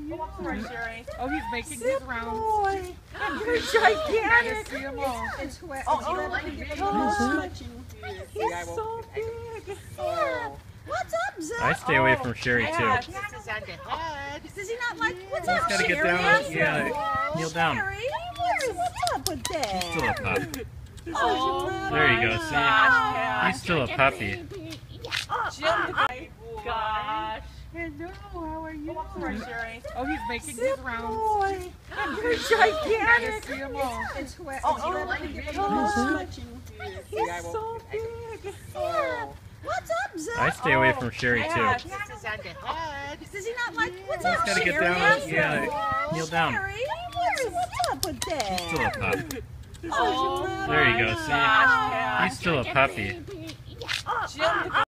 you? Oh, he's making his rounds. Boy, you're gigantic. See him all. It's wet. Oh, He's so big. Oh. What's up, Zach? I stay away from Sherry too. This is on the head. Does he not like? What's He's up, gotta get Sherry? down. Yeah, kneel down. Sherry, what's up with that? Still a pup. Oh, There you go. See, he's still a puppy. Gosh. Hello, how are you? Oh, he's making his rounds. Boy, you're gigantic. See him all. It's wet. He's so big. Oh. What's up, Zach? I stay away from Sherry too. This is on the head. Does he not like? What's He's up, gotta get Sherry? down. Yeah, kneel down. Sherry, what's up with that? Still a pup. Oh. There you go. See, he's still a puppy. Jim,